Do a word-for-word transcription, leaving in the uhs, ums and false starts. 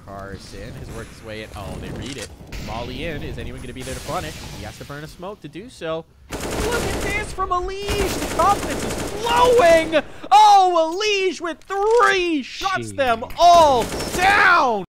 Carson has worked his way in. Oh, they read it. Molly in. Is anyone going to be there to punish? He has to burn a smoke to do so. Look at this from EliGE. The confidence is flowing. Oh, EliGE with three shuts Jeez. them all down.